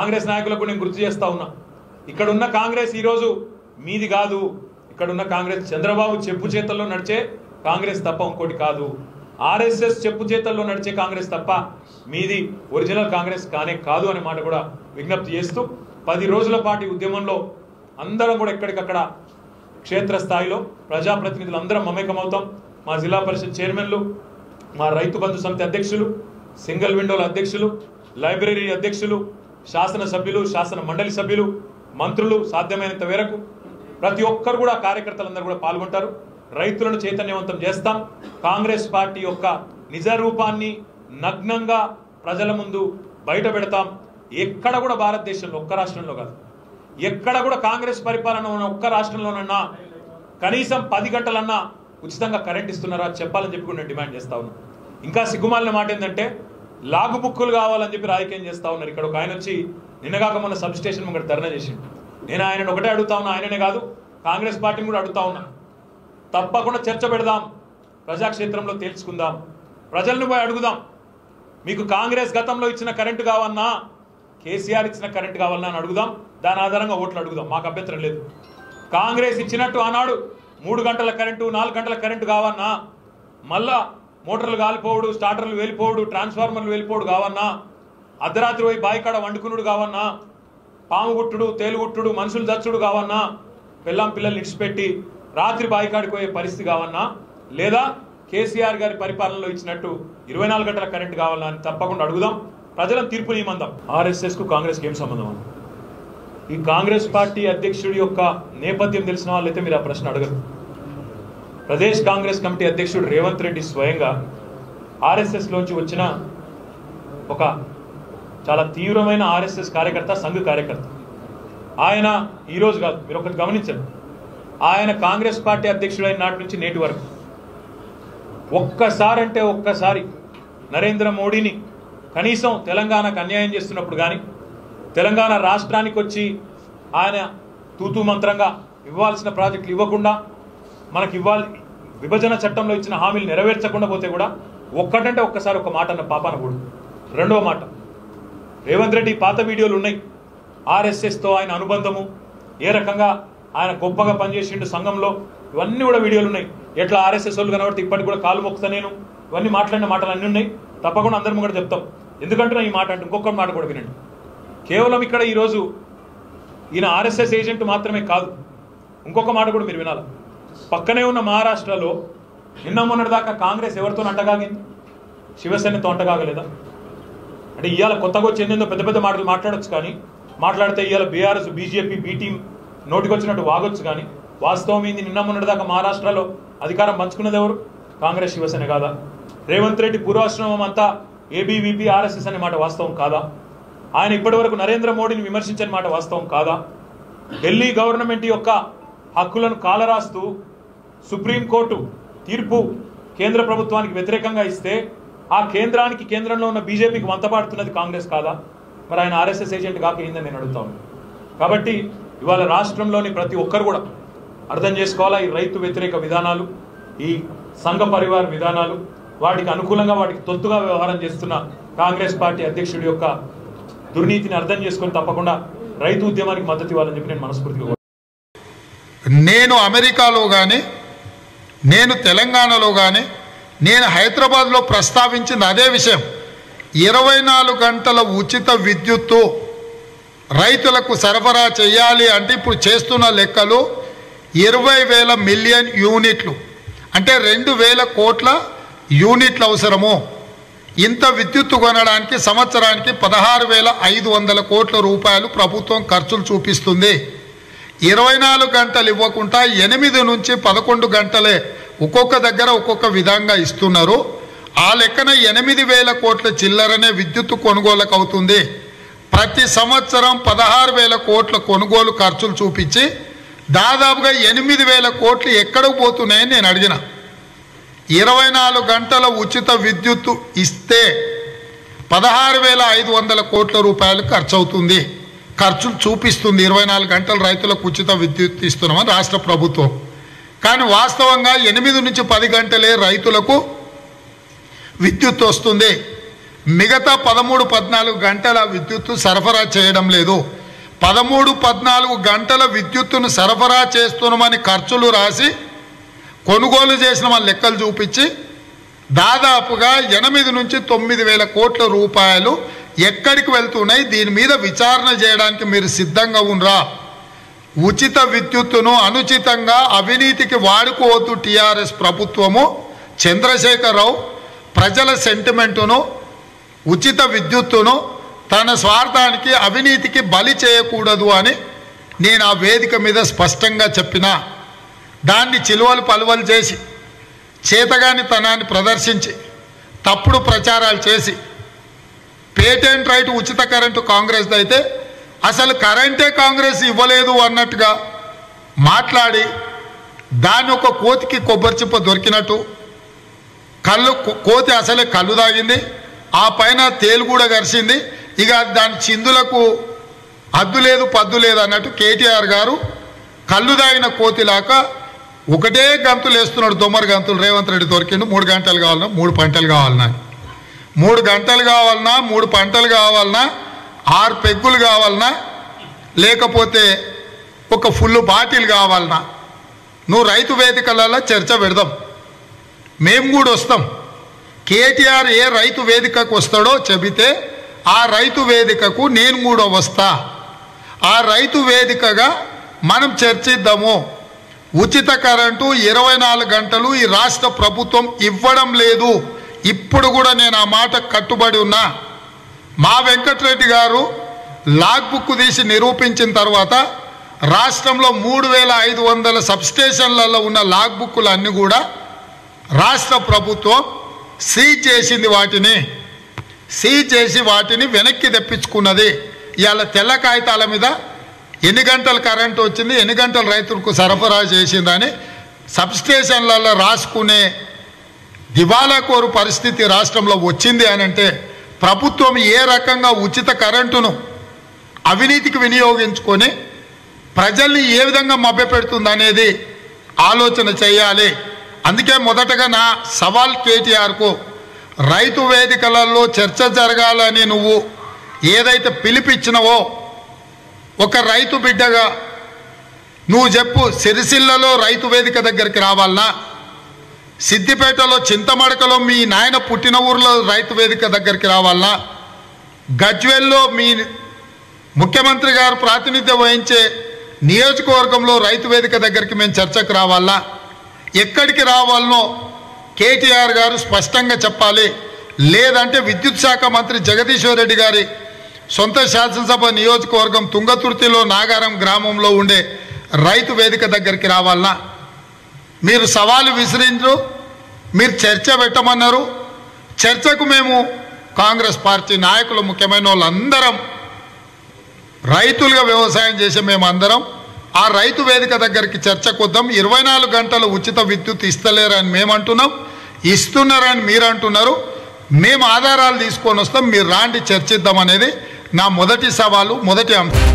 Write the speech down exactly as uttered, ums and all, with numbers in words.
కాంగ్రెస్ నాయకులకు నేను గుర్తు చేస్తా ఉన్నా, ఇక్కడున్న కాంగ్రెస్ ఈరోజు మీది కాదు. ఇక్కడున్న కాంగ్రెస్ చంద్రబాబు చెప్పు చేతల్లో నడిచే కాంగ్రెస్ తప్ప ఇంకోటి కాదు. ఆర్ఎస్ఎస్ చెప్పు చేతల్లో నడిచే కాంగ్రెస్ తప్ప మీది ఒరిజినల్ కాంగ్రెస్ కానే కాదు అనే మాట కూడా విజ్ఞప్తి చేస్తూ, పది రోజుల పాటు ఉద్యమంలో అందరం కూడా ఎక్కడికక్కడ క్షేత్రస్థాయిలో ప్రజాప్రతినిధులు అందరం మమేకమవుతాం. మా జిల్లా పరిషత్ చైర్మన్లు, మా రైతు బంధు సమితి అధ్యక్షులు, సింగిల్ విండోల అధ్యక్షులు, లైబ్రరీ అధ్యక్షులు, శాసనసభ్యులు, శాసన మండలి సభ్యులు, మంత్రులు సాధ్యమైనంత మేరకు ప్రతి ఒక్కరు కూడా కార్యకర్తలందరూ కూడా పాల్గొంటారు. రైతులను చైతన్యవంతం చేస్తాం. కాంగ్రెస్ పార్టీ యొక్క నిజ రూపాన్ని నగ్నంగా ప్రజల ముందు బయట పెడతాం. ఎక్కడ కూడా భారతదేశంలో ఒక్క రాష్ట్రంలో కాదు, ఎక్కడ కూడా కాంగ్రెస్ పరిపాలన ఉన్న ఒక్క రాష్ట్రంలోనన్నా కనీసం పది గంటలన్నా ఉచితంగా కరెంట్ ఇస్తున్నారా చెప్పాలని చెప్పి కూడా నేను డిమాండ్ చేస్తా ఉన్నాను. ఇంకా సిగ్గుమాలిన మాట ఏంటంటే లాగు బుక్కులు కావాలని చెప్పి రాజకీయం చేస్తా ఉన్నారు. ఇక్కడ ఒక ఆయన వచ్చి నిన్నగాక మొన్న సబ్ స్టేషన్ ముంగట ధర్నా చేసిండు. నేను ఆయనను ఒకటే అడుగుతా ఉన్నా, ఆయననే కాదు కాంగ్రెస్ పార్టీని కూడా అడుగుతా ఉన్నా, తప్పకుండా చర్చ పెడదాం, ప్రజాక్షేత్రంలో తేల్చుకుందాం, ప్రజలను పోయి అడుగుదాం. మీకు కాంగ్రెస్ గతంలో ఇచ్చిన కరెంటు కావన్నా, కేసీఆర్ ఇచ్చిన కరెంటు కావాలన్నా అని అడుగుదాం. దాని ఆధారంగా ఓట్లు అడుగుదాం, మాకు అభ్యంతరం లేదు. కాంగ్రెస్ ఇచ్చినట్టు ఆనాడు మూడు గంటల కరెంటు, నాలుగు గంటల కరెంటు కావన్నా, మళ్ళా మోటార్లు కాలిపోవడు, స్టార్టర్లు వెళ్ళిపోవడు, ట్రాన్స్ఫార్మర్లు వెళ్ళిపోవడు కావన్నా, అర్ధరాత్రి పోయి బాయికాడ వండుకునుడు కావన్నా, పాము గుట్టుడు, తేలుగుట్టుడు, మనుషులు దచ్చుడు కావన్నా, పిల్లం పిల్లల్ని ఇడిచిపెట్టి రాత్రి బాయికాడికి పోయే పరిస్థితి కావన్నా, లేదా కేసీఆర్ గారి పరిపాలనలో ఇచ్చినట్టు ఇరవై నాలుగు గంటల కరెంటు కావాలన్నా అని తప్పకుండా అడుగుదాం. ప్రజలను తీర్పు నియమందాం. ఆర్ఎస్ఎస్కు కాంగ్రెస్కి ఏం సంబంధం అని ఈ కాంగ్రెస్ పార్టీ అధ్యక్షుడి యొక్క నేపథ్యం తెలిసిన వాళ్ళైతే మీరు ఆ ప్రశ్న అడగరు. ప్రదేశ్ కాంగ్రెస్ కమిటీ అధ్యక్షుడు రేవంత్ రెడ్డి స్వయంగా ఆర్ఎస్ఎస్లోంచి వచ్చిన ఒక చాలా తీవ్రమైన ఆర్ఎస్ఎస్ కార్యకర్త, సంఘ కార్యకర్త. ఆయన ఈరోజు కాదు, మీరు ఒకటి గమనించండి, ఆయన కాంగ్రెస్ పార్టీ అధ్యక్షుడైన నాటి నుంచి నేటి వరకు ఒక్కసారి అంటే ఒక్కసారి నరేంద్ర మోడీని కనీసం తెలంగాణకు అన్యాయం చేస్తున్నప్పుడు కానీ, తెలంగాణ రాష్ట్రానికి వచ్చి ఆయన తూతూ మంత్రంగా ఇవ్వాల్సిన ప్రాజెక్టులు ఇవ్వకుండా, మనకి ఇవ్వాలి విభజన చట్టంలో ఇచ్చిన హామీలు నెరవేర్చకుండా పోతే కూడా ఒక్కటంటే ఒక్కసారి ఒక మాట అన్న పాపాన కూడా. రెండవ మాట, రేవంత్ రెడ్డి పాత వీడియోలు ఉన్నాయి, ఆర్ఎస్ఎస్తో ఆయన అనుబంధము, ఏ రకంగా ఆయన గొప్పగా పనిచేసిండు సంఘంలో, ఇవన్నీ కూడా వీడియోలు ఉన్నాయి. ఎట్లా ఆర్ఎస్ఎస్ వాళ్ళు కనబడితే ఇప్పటికి కూడా కాలు మొక్కుతా నేను, ఇవన్నీ మాట్లాడిన మాటలు అన్నీ ఉన్నాయి. తప్పకుండా అందరం కూడా చెప్తాం. ఎందుకంటే ఈ మాట అంటే ఇంకొక మాట కూడా వినండి. కేవలం ఇక్కడ ఈరోజు ఈయన ఆర్ఎస్ఎస్ ఏజెంట్ మాత్రమే కాదు, ఇంకొక మాట కూడా మీరు వినాలి. పక్కనే ఉన్న మహారాష్ట్రలో నిన్న మొన్నటిదాకా కాంగ్రెస్ ఎవరితో అంటగాగింది? శివసేనతో అంటగాగలేదా? అంటే ఇవాళ కొత్తగా వచ్చేందో పెద్ద పెద్ద మాటలు మాట్లాడొచ్చు, కానీ మాట్లాడితే ఇవాళ బీఆర్ఎస్ బీజేపీ బీ టీం నోటికి వచ్చినట్టు వాగొచ్చు, కానీ వాస్తవం ఏంది? నిన్న మొన్నటిదాకా మహారాష్ట్రలో అధికారం పంచుకున్నది ఎవరు? కాంగ్రెస్ శివసేన కాదా? రేవంత్ రెడ్డి పూర్వాశ్రమం అంతా ఏబీవీపీ ఆర్ఎస్ఎస్ అనే మాట వాస్తవం కాదా? ఆయన ఇప్పటి వరకు నరేంద్ర మోడీని విమర్శించని మాట వాస్తవం కాదా? ఢిల్లీ గవర్నమెంట్ యొక్క హక్కులను కాలరాస్తూ సుప్రీంకోర్టు తీర్పు కేంద్ర ప్రభుత్వానికి వ్యతిరేకంగా ఇస్తే ఆ కేంద్రానికి కేంద్రంలో ఉన్న బీజేపీకి వంతపాడుతున్నది కాంగ్రెస్ కాదా? మరి ఆయన ఆర్ఎస్ఎస్ ఏజెంట్ కాక ఏందని నేను అడుగుతాను. కాబట్టి ఇవాళ రాష్ట్రంలోని ప్రతి ఒక్కరు కూడా అర్థం చేసుకోవాలా, ఈ రైతు వ్యతిరేక విధానాలు, ఈ సంఘ పరివార విధానాలు, వాటికి అనుకూలంగా వాటికి తొత్తుగా వ్యవహారం చేస్తున్న కాంగ్రెస్ పార్టీ అధ్యక్షుడి యొక్క దుర్నీతిని అర్థం చేసుకొని తప్పకుండా రైతు ఉద్యమానికి మద్దతు ఇవ్వాలని చెప్పి నేను మనస్ఫూర్తిగా. నేను అమెరికాలో కానీ, నేను తెలంగాణలో కానీ, నేను హైదరాబాద్లో ప్రస్తావించిన అదే విషయం. ఇరవై నాలుగు గంటల ఉచిత విద్యుత్తు రైతులకు సరఫరా చేయాలి అంటే ఇప్పుడు చేస్తున్న లెక్కలు ఇరవై వేల మిలియన్ యూనిట్లు, అంటే రెండు వేల కోట్ల యూనిట్లు అవసరము. ఇంత విద్యుత్తు కొనడానికి సంవత్సరానికి పదహారు వేల ఐదు వందల కోట్ల రూపాయలు ప్రభుత్వం ఖర్చులు చూపిస్తుంది. ఇరవై నాలుగు గంటలు ఇవ్వకుండా ఎనిమిది నుంచి పదకొండు గంటలే ఒక్కొక్క దగ్గర ఒక్కొక్క విధంగా ఇస్తున్నారు. ఆ లెక్కన ఎనిమిది వేల కోట్ల చిల్లరనే విద్యుత్తు కొనుగోలుకు అవుతుంది. ప్రతి సంవత్సరం పదహారు వేల కోట్ల కొనుగోలు ఖర్చులు చూపించి దాదాపుగా ఎనిమిది వేల కోట్లు ఎక్కడికి పోతున్నాయని నేను అడిగిన. ఇరవై నాలుగు గంటల ఉచిత విద్యుత్తు ఇస్తే పదహారు వేల ఐదు వందల కోట్ల రూపాయలు ఖర్చు అవుతుంది, ఖర్చులు చూపిస్తుంది. ఇరవై నాలుగు గంటలు రైతులకు ఉచిత విద్యుత్ ఇస్తున్నామని రాష్ట్ర ప్రభుత్వం. కానీ వాస్తవంగా ఎనిమిది నుంచి పది గంటలే రైతులకు విద్యుత్ వస్తుంది. మిగతా పదమూడు పద్నాలుగు గంటల విద్యుత్తు సరఫరా చేయడం లేదు. పదమూడు పద్నాలుగు గంటల విద్యుత్తును సరఫరా చేస్తున్నామని ఖర్చులు రాసి కొనుగోలు చేసిన వాళ్ళ లెక్కలు చూపించి దాదాపుగా ఎనిమిది నుంచి తొమ్మిది వేల కోట్ల రూపాయలు ఎక్కడికి వెళ్తున్నాయి, దీని మీద విచారణ చేయడానికి మీరు సిద్ధంగా ఉన్నరా? ఉచిత విద్యుత్తును అనుచితంగా అవినీతికి వాడుకోవద్దు టీఆర్ఎస్ ప్రభుత్వము. చంద్రశేఖరరావు ప్రజల సెంటిమెంటును, ఉచిత విద్యుత్తును తన స్వార్థానికి అవినీతికి బలి చేయకూడదు అని నేను ఆ వేదిక మీద స్పష్టంగా చెప్పిన. దాన్ని చిలువలు పలువలు చేసి చేతగాని తనాన్ని ప్రదర్శించి తప్పుడు ప్రచారాలు చేసి పేటెంట్ రైట్ ఉచిత కరెంటు కాంగ్రెస్ అయితే అసలు కరెంటే కాంగ్రెస్ ఇవ్వలేదు అన్నట్టుగా మాట్లాడి దాన్ని ఒక కోతికి కొబ్బరి చిప్ప దొరికినట్టు కళ్ళు కోతి అసలే కళ్ళు తాగింది, ఆ పైన తేలు కూడా గరిచింది, ఇక దాని చిందులకు అద్దు లేదు పద్దు లేదు అన్నట్టు కేటీఆర్ గారు కళ్ళు తాగిన కోతిలాగా ఒకటే గంతులు వేస్తున్నాడు. దొమ్మరి గంతులు రేవంత్ రెడ్డి దొరికిండు. మూడు గంటలు కావాలన్నా మూడు పంటలు కావాలన్నా మూడు గంటలు కావాలన్నా మూడు పంటలు కావాలన్నా ఆరు పెగ్గులు కావాలన్నా లేకపోతే ఒక ఫుల్ బాటిల్ కావాలన్నా నువ్వు రైతు వేదికలలో చర్చ పెడదాం, మేము కూడా వస్తాం. కేటీఆర్ ఏ రైతు వేదికకు వస్తాడో చెబితే ఆ రైతు వేదికకు నేను కూడా వస్తా. ఆ రైతు వేదికగా మనం చర్చిద్దాము. ఉచిత కరెంటు ఇరవై నాలుగు గంటలు ఈ రాష్ట్ర ప్రభుత్వం ఇవ్వడం లేదు. ఇప్పుడు కూడా నేను ఆ మాట కట్టుబడి ఉన్నా. మా వెంకటరెడ్డి గారు లాగ్ బుక్ తీసి నిరూపించిన తర్వాత రాష్ట్రంలో మూడు వేల ఐదు వందల సబ్స్టేషన్లలో ఉన్న లాగ్ బుక్కులు అన్నీ కూడా రాష్ట్ర ప్రభుత్వం సీజ్ చేసింది. వాటిని సీజ్ చేసి వాటిని వెనక్కి తెప్పించుకున్నది. ఇవాళ తెల్ల కాగితాల మీద ఎన్ని గంటలు కరెంటు వచ్చింది, ఎన్ని గంటలు రైతులకు సరఫరా చేసిందని సబ్స్టేషన్లలో రాసుకునే దివాలా కోరు పరిస్థితి రాష్ట్రంలో వచ్చింది అని అంటే ప్రభుత్వం ఏ రకంగా ఉచిత కరెంటును అవినీతికి వినియోగించుకొని ప్రజల్ని ఏ విధంగా మభ్యపెడుతుంది అనేది ఆలోచన చేయాలి. అందుకే మొదటగా నా సవాల్ కేటీఆర్కు, రైతు వేదికలలో చర్చ జరగాలని నువ్వు ఏదైతే పిలిపించినవో ఒక రైతు బిడ్డగా నువ్వు చెప్పు. సిరిసిల్లలో రైతు వేదిక దగ్గరికి రావాలన్నా, సిద్దిపేటలో చింతమడకలో మీ నాయన పుట్టిన ఊర్లో రైతు వేదిక దగ్గరికి రావాలన్నా, గజ్వేల్లో మీ ముఖ్యమంత్రి గారు ప్రాతినిధ్యం వహించే నియోజకవర్గంలో రైతు వేదిక దగ్గరికి మేము చర్చకు రావాలన్నా, ఎక్కడికి రావాలనో కేటీఆర్ గారు స్పష్టంగా చెప్పాలి. లేదంటే విద్యుత్ శాఖ మంత్రి జగదీశ్వర్ రెడ్డి గారి సొంత శాసనసభ నియోజకవర్గం తుంగతుర్తిలో నాగారం గ్రామంలో ఉండే రైతు వేదిక దగ్గరికి రావాలన్నా. మీరు సవాలు విసిరించు, మీరు చర్చ పెట్టమన్నారు. చర్చకు మేము కాంగ్రెస్ పార్టీ నాయకులు ముఖ్యమైన వాళ్ళందరం రైతులుగా వ్యవసాయం చేసే మేమందరం ఆ రైతు వేదిక దగ్గరికి చర్చకు వద్దాం. ఇరవై నాలుగు గంటలు ఉచిత విద్యుత్ ఇస్తలేరని మేము అంటున్నాం, ఇస్తున్నారని మీరు అంటున్నారు. మేము ఆధారాలు తీసుకొని వస్తాం, మీరు రాండి చర్చిద్దాం అనేది నా మొదటి సవాలు, మొదటి అంశం.